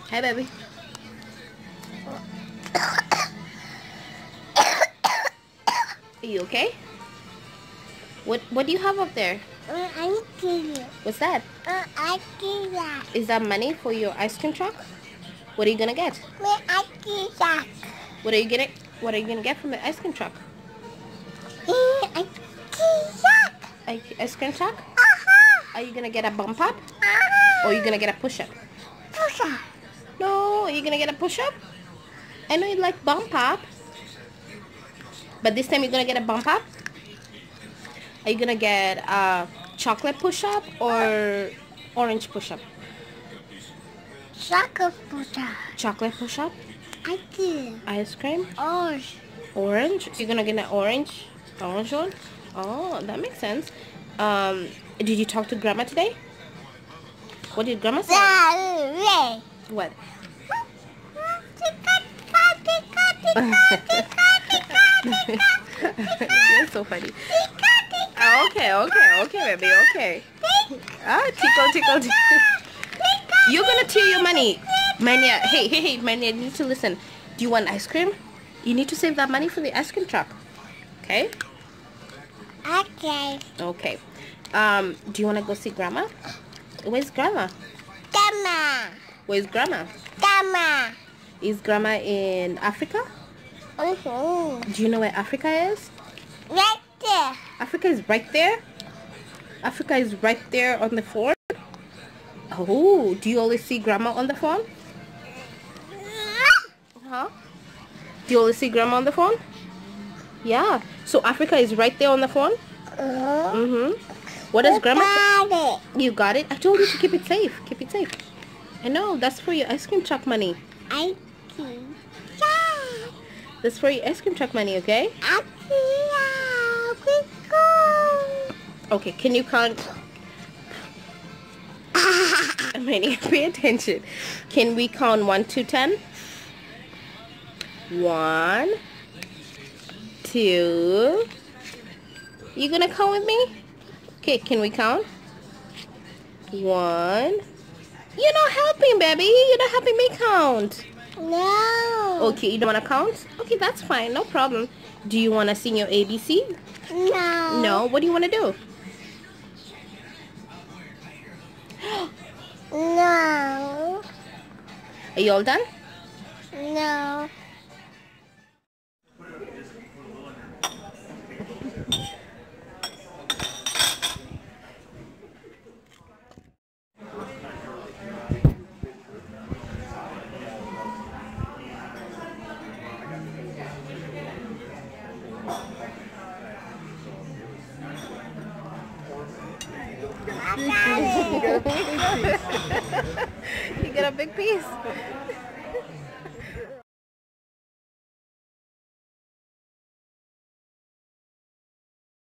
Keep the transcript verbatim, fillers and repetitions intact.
Hi, baby. Are you okay? What What do you have up there? Uh, I see you. What's that? Uh, I see that. Is that money for your ice cream truck? What are you gonna get? Where I see that. What are you gonna What are you gonna get from the ice cream truck? Uh, I see that. I, ice cream truck? Uh-huh. Are you gonna get a bump up? Uh-huh. Or are you gonna get a push up? Push up. No, are you gonna get a push up? I know you like bump up. But this time you're gonna get a bump up? Are you gonna get a chocolate push up or orange push up? Chocolate push up. Chocolate push up? I do. Ice cream? Orange. Orange? So you're gonna get an orange? Orange one? Oh, that makes sense. Um, did you talk to Grandma today? What did Grandma say? Yeah. What? You're so funny. Oh, okay, okay, okay, baby, okay. Ah, tickle, tickle, tickle. You're gonna tear your money. Mania, hey, hey, hey, Mania, you need to listen. Do you want ice cream? You need to save that money for the ice cream truck. Okay? Okay. Okay. Um, do you want to go see Grandma? Where's Grandma? Grandma. Where's Grandma? Grandma. Is Grandma in Africa? Mm-hmm. Do you know where Africa is? Right there. Africa is right there? Africa is right there on the phone? Oh, do you always see Grandma on the phone? Huh? Do you always see Grandma on the phone? Yeah. So Africa is right there on the phone? Uh-huh. Mm-hmm. What does Grandma say? Got it. You got it? I told you to keep it safe. Keep it safe. I know. That's for your ice cream truck money. I see that. That's for your ice cream truck money, okay? I see that. We go. Okay, can you count? Many, pay attention. Can we count one to ten? One, two. You gonna count with me? Okay, can we count? One. You're not helping, baby. You're not helping me count. No. Okay, you don't wanna count? Okay, that's fine. No problem. Do you wanna sing your A B C? No. No. What do you wanna do? No. Are you all done? No. You got a big piece. You got a big piece.